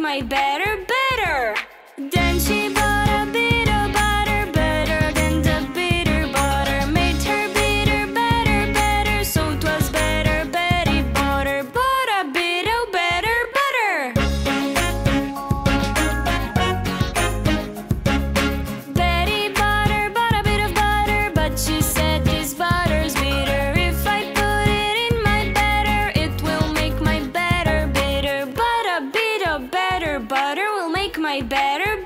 my batter better. Then she bought a bit of butter, better than the bitter butter. Made her bitter better, better, so 'twas better. Betty bought a bit of better butter. Betty bought a bit of butter, but she said this butter's bitter. If I put it in my batter, it will make my batter bitter. But a bit of better butter will make my batter